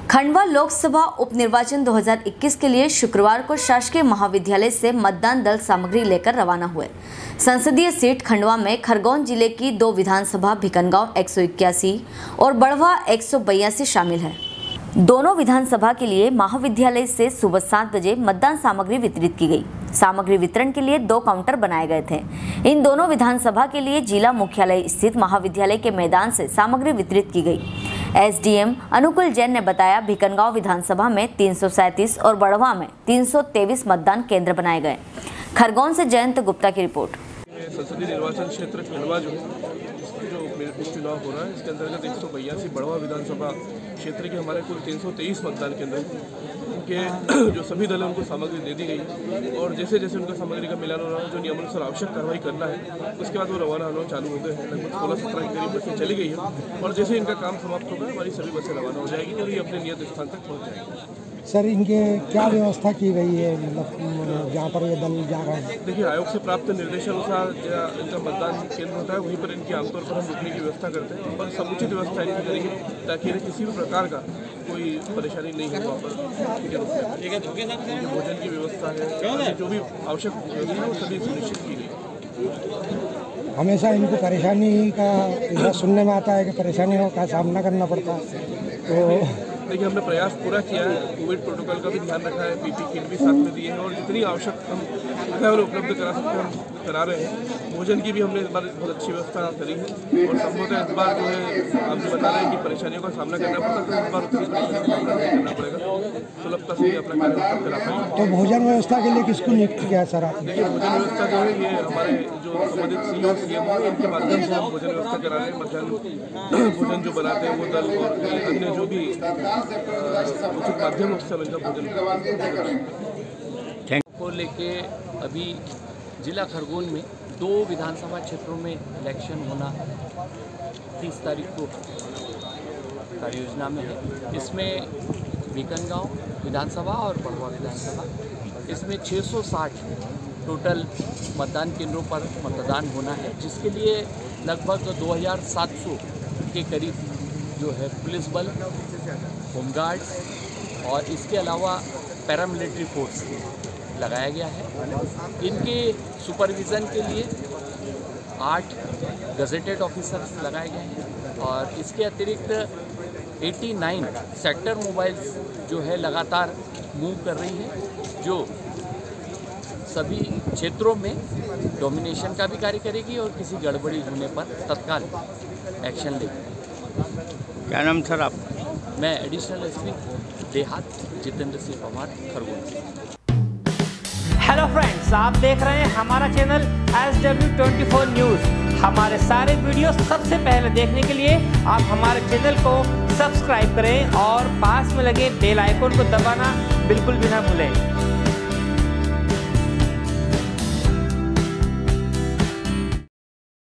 खंडवा लोकसभा उपनिर्वाचन 2021 के लिए शुक्रवार को शासकीय महाविद्यालय से मतदान दल सामग्री लेकर रवाना हुए। संसदीय सीट खंडवा में खरगोन जिले की 2 विधानसभा भिकनगांव 181 और बढ़वा 182 शामिल है। दोनों विधानसभा के लिए महाविद्यालय से सुबह 7 बजे मतदान सामग्री वितरित की गई। सामग्री वितरण के लिए 2 काउंटर बनाए गए थे। इन दोनों विधानसभा के लिए जिला मुख्यालय स्थित महाविद्यालय के मैदान से सामग्री वितरित की गई। एसडीएम अनुकूल जैन ने बताया, भिकनगांव विधानसभा में 337 और बढ़वा में 323 मतदान केंद्र बनाए गए। खरगोन से जयंत गुप्ता की रिपोर्ट। संसदीय निर्वाचन क्षेत्र खंडवा जो चुनाव हो रहा है, इसके अंतर्गत 182 बढ़वा विधानसभा क्षेत्र के हमारे कुल 323 मतदान केंद्र के जो सभी दल उनको सामग्री दे दी गई और जैसे जैसे उनका सामग्री का मिलान हो रहा है, जो नियमानुसार आवश्यक कार्रवाई करना है, उसके बाद वो रवाना होना चालू हो गए हैं। लगभग 16-17 के करीब बसें चली गई है और जैसे इनका काम समाप्त होगा हमारी सभी बसें रवाना हो जाएगी और ये अपने नियत स्थान तक पहुँच जाएगी। सर, इनके क्या व्यवस्था की गई है, मतलब जहाँ पर ये दल जा रहे हैं? देखिए, आयोग से प्राप्त निर्देशानुसार जहाँ इनका मतदान केंद्र होता है वहीं पर इनकी आमतौर पर हम रुकने की व्यवस्था करते हैं और समुचित व्यवस्था इनकी करेंगे ताकि इन्हें किसी भी प्रकार का कोई परेशानी नहीं हो। वहाँ पर भोजन की व्यवस्था है, जो भी आवश्यक व्यवस्था है वो सभी सुनिश्चित की गई। हमेशा इनको परेशानी का सुनने में आता है कि परेशानियों का सामना करना पड़ता है, तो देखिए, हमने प्रयास पूरा किया है। कोविड प्रोटोकॉल का भी ध्यान रखा है, पीपी किट भी साथ में दिए हैं और जितनी आवश्यक हम सुविधाएं उपलब्ध करा सकते हैं हम करा रहे हैं। भोजन की भी हमने इस बार बहुत अच्छी व्यवस्था करी है और संभवतः इस बार जो है आप जो बता रहे हैं कि परेशानियों का सामना करना पड़ता है, तो इस बार उतनी परेशानियों का सामना नहीं करना पड़ेगा, सुलभता से अपना कार्य उपलब्ध करा पाएंगे। तो भोजन व्यवस्था के लिए किसको नियुक्त किया सर आप? देखिए, भोजन व्यवस्था जो है ये हमारे जो संबंधित सीओ सीएम है इनके माध्यम से हम भोजन व्यवस्था करा रहे हैं। मध्याह्न भोजन जो बनाते हैं वो दल और अन्य जो भी उचित माध्यम उससे इनका भोजन को लेके अभी जिला खरगोन में 2 विधानसभा क्षेत्रों में इलेक्शन होना 30 तारीख को कार्ययोजना में है। इसमें भिकनगांव विधानसभा और बढ़वा विधानसभा, इसमें 660 टोटल मतदान केंद्रों पर मतदान होना है, जिसके लिए लगभग 2700 के करीब जो है पुलिस बल, होमगार्ड्स और इसके अलावा पैरामिलिट्री फोर्स लगाया गया है। इनके सुपरविज़न के लिए 8 गजेटेड ऑफिसर्स लगाए गए हैं और इसके अतिरिक्त 89 सेक्टर मोबाइल्स जो है लगातार मूव कर रही है, जो सभी क्षेत्रों में डोमिनेशन का भी कार्य करेगी और किसी गड़बड़ी होने पर तत्काल एक्शन लेगी। क्या नाम सर आप? मैं एडिशनल एसपी देहात जितेंद्र सिंह पवार, खरगोन। हेलो फ्रेंड्स, आप देख रहे हैं हमारा चैनल SW24 न्यूज़। हमारे सारे वीडियो सबसे पहले देखने के लिए आप हमारे चैनल को सब्सक्राइब करें और पास में लगे बेल आइकन को दबाना बिल्कुल भी ना भूलें।